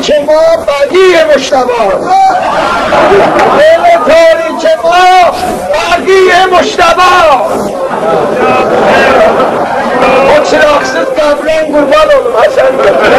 تاریک ما بقیه مجتبی، دل تاریک ما بقیه مجتبی. o çıraksız kabrin kurban olun Hasan.